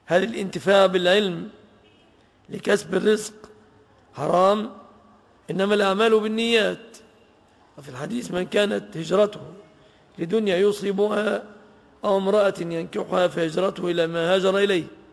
هل الانتفاع بالعلم لكسب الرزق حرام؟ إنما الأعمال بالنيات. وفي الحديث من كانت هجرته لدنيا يصيبها أو امرأة ينكحها فهجرته إلى ما هاجر إليه.